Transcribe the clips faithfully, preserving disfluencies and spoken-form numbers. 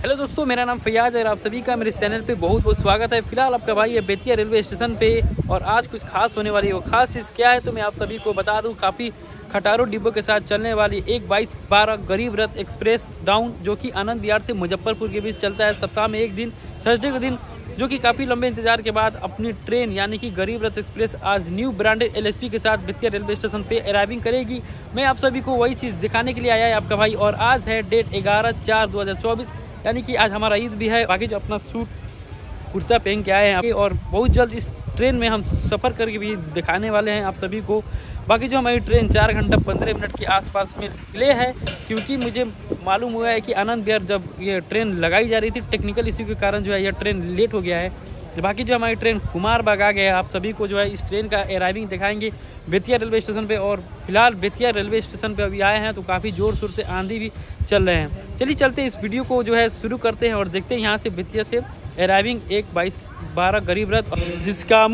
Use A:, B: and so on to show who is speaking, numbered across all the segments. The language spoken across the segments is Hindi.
A: हेलो दोस्तों, मेरा नाम फैयाज है और आप सभी का मेरे चैनल पे बहुत बहुत स्वागत है। फिलहाल आपका भाई है बेतिया रेलवे स्टेशन पे और आज कुछ खास होने वाली है। वो खास चीज़ क्या है तो मैं आप सभी को बता दूं। काफ़ी खटारो डिब्बों के साथ चलने वाली एक बाईस बारह गरीब रथ एक्सप्रेस डाउन, जो कि आनंद विहार से मुजफ्फरपुर के बीच चलता है सप्ताह में एक दिन, थर्सडे के दिन, जो कि काफ़ी लंबे इंतजार के बाद अपनी ट्रेन यानी कि गरीब रथ एक्सप्रेस आज न्यू ब्रांडेड एलएचपी के साथ बेतिया रेलवे स्टेशन पे अराइविंग करेगी। मैं आप सभी को वही चीज़ दिखाने के लिए आया है आपका भाई। और आज है डेट ग्यारह चार दो हज़ार चौबीस, यानी कि आज हमारा ईद भी है। बाकी जो अपना सूट कुर्ता पहन के आए हैं और बहुत जल्द इस ट्रेन में हम सफ़र करके भी दिखाने वाले हैं आप सभी को। बाकी जो हमारी ट्रेन चार घंटा पंद्रह मिनट के आसपास में डिले है, क्योंकि मुझे मालूम हुआ है कि आनंद विहार जब ये ट्रेन लगाई जा रही थी टेक्निकल इश्यू के कारण जो है यह ट्रेन लेट हो गया है। बाकी जो हमारी ट्रेन कुमारबाग आ गया है, आप सभी को जो है इस ट्रेन का अराइविंग दिखाएंगे बेतिया रेलवे स्टेशन पे। और फिलहाल बेतिया रेलवे स्टेशन पे अभी आए हैं तो काफ़ी ज़ोर शोर से आंधी भी चल रहे हैं। चलिए चलते इस वीडियो को जो है शुरू करते हैं और देखते हैं यहाँ से बेतिया से अराइविंग एक बाईस बारह गरीब रथ, जिसका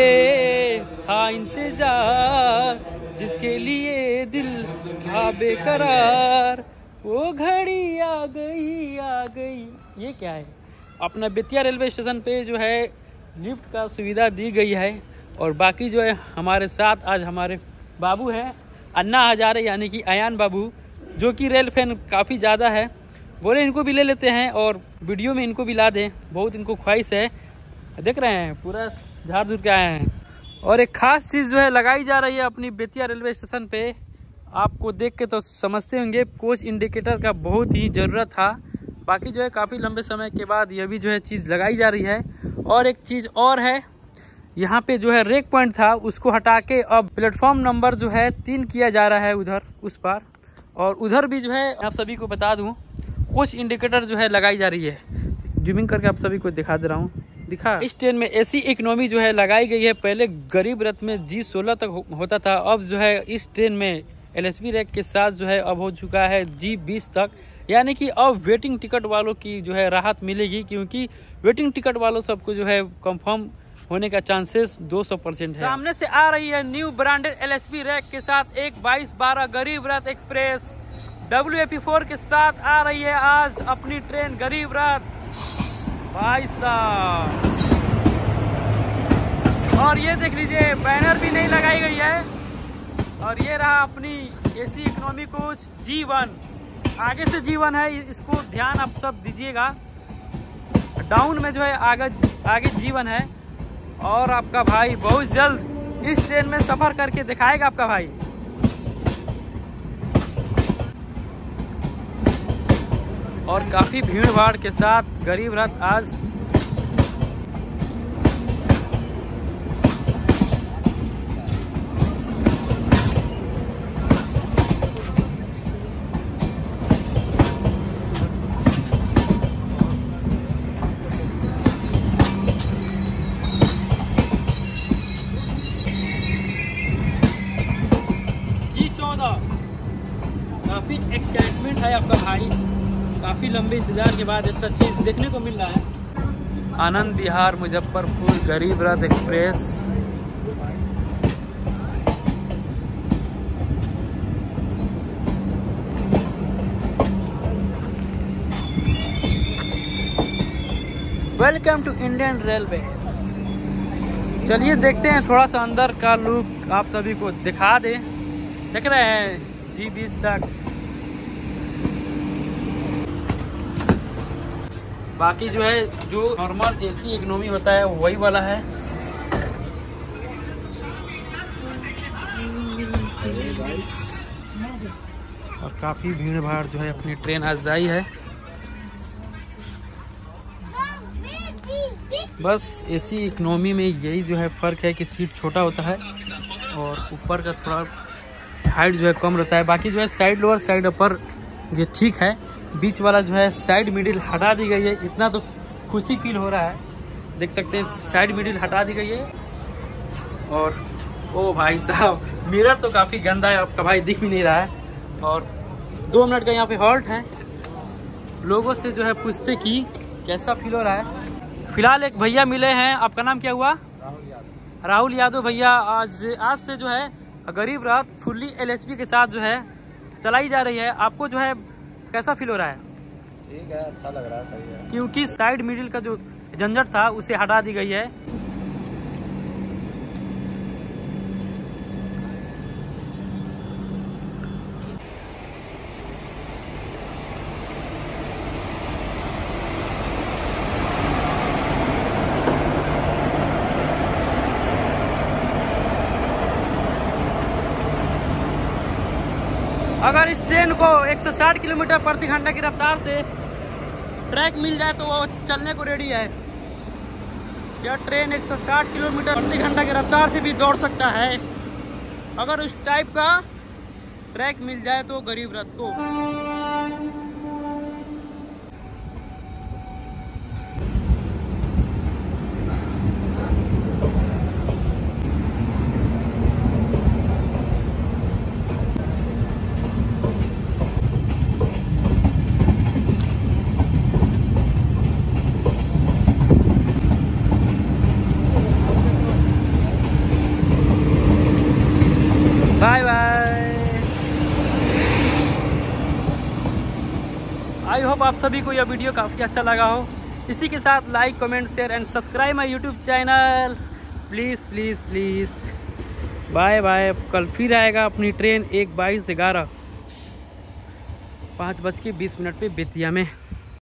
A: मुझे था इंतजार, जिसके लिए दिल था बेकरार, वो घड़ी आ गई आ गई। ये क्या है? अपना बेतिया रेलवे स्टेशन पे जो है लिफ्ट का सुविधा दी गई है। और बाकी जो है हमारे साथ आज हमारे बाबू हैं अन्ना हजारे, यानी कि अयान बाबू, जो कि रेल फैन काफ़ी ज़्यादा है। बोले इनको भी ले लेते हैं और वीडियो में इनको भी ला दें, बहुत इनको ख्वाहिश है। देख रहे हैं पूरा झाड़ झूड़ के आए हैं। और एक ख़ास चीज़ जो है लगाई जा रही है अपनी बेतिया रेलवे स्टेशन पे, आपको देख के तो समझते होंगे, कोच इंडिकेटर का बहुत ही ज़रूरत था। बाकी जो है काफ़ी लंबे समय के बाद यह भी जो है चीज़ लगाई जा रही है। और एक चीज़ और है, यहाँ पे जो है रेक पॉइंट था उसको हटा के अब प्लेटफॉर्म नंबर जो है तीन किया जा रहा है उधर उस पार। और उधर भी जो है आप सभी को बता दूँ कोच इंडिकेटर जो है लगाई जा रही है। जूमिंग करके आप सभी को दिखा दे रहा हूँ। दिखा, इस ट्रेन में एसी इकोनॉमी जो है लगाई गई है। पहले गरीब रथ में जी सोलह तक हो, होता था, अब जो है इस ट्रेन में एलएचबी रैक के साथ जो है अब हो चुका है जी बीस तक। यानी कि अब वेटिंग टिकट वालों की जो है राहत मिलेगी, क्योंकि वेटिंग टिकट वालों सबको जो है कंफर्म होने का चांसेस दो सौ परसेंट है। सामने से आ रही है न्यू ब्रांडेड एलएचबी रैक के साथ एक बाईस बारह Garib Rath express W A P four के साथ आ रही है आज अपनी ट्रेन गरीब रथ भाई साहब। और ये देख लीजिए बैनर भी नहीं लगाई गई है। और ये रहा अपनी AC economy coach G one, आगे से जी वन है, इसको ध्यान आप सब दीजिएगा। डाउन में जो है आगे आगे जी वन है। और आपका भाई बहुत जल्द इस ट्रेन में सफर करके दिखाएगा आपका भाई। और काफी भीड़ भाड़ के साथ गरीब रथ आज जी चौदह, काफी एक्साइटमेंट है आपका भाई। काफ़ी लंबे इंतजार के बाद ऐसा चीज़ देखने को मिल रहा है। Anand Vihar Muzaffarpur Garib Rath express. Welcome to Indian railway. चलिए देखते हैं थोड़ा सा अंदर का लुक आप सभी को दिखा दें। देख रहे हैं जी बीस तक। बाकी जो है जो नॉर्मल एसी इकोनॉमी होता है वही वाला है। और काफ़ी भीड़ भाड़ जो है अपनी ट्रेन आज आई है। बस एसी इकोनॉमी में यही जो है फ़र्क है कि सीट छोटा होता है और ऊपर का थोड़ा हाइट जो है कम रहता है। बाकी जो है साइड लोअर साइड अपर ये ठीक है। बीच वाला जो है साइड मिडिल हटा दी गई है, इतना तो खुशी फील हो रहा है। देख सकते हैं साइड मिडिल हटा दी गई है। और ओ भाई साहब, मिरर तो काफ़ी गंदा है, आपका भाई दिख भी नहीं रहा है। और दो मिनट का यहाँ पे हॉल्ट है। लोगों से जो है पूछते कि कैसा फील हो रहा है। फिलहाल एक भैया मिले हैं, आपका नाम क्या हुआ? राहुल यादव। राहुल यादव भैया, आज आज से जो है गरीब रथ फुल्ली एलएचबी के साथ जो है चलाई जा रही है। आपको जो है कैसा फील हो रहा है?
B: ठीक है, अच्छा लग रहा है, सही है।
A: क्योंकि साइड मिडिल का जो झंझट था उसे हटा दी गई है। अगर इस ट्रेन को एक सौ साठ किलोमीटर प्रति घंटा की रफ्तार से ट्रैक मिल जाए तो वो चलने को रेडी है। यह ट्रेन एक सौ साठ किलोमीटर प्रति घंटा की रफ्तार से भी दौड़ सकता है अगर उस टाइप का ट्रैक मिल जाए तो गरीब रथ को। Bye bye. आई होप आप सभी को यह वीडियो काफ़ी अच्छा लगा हो। इसी के साथ like comment share and subscribe my YouTube channel please please please. Bye bye. कल फिर आएगा अपनी ट्रेन एक बाईस ग्यारह पाँच बज के बीस मिनट पे बेतिया में।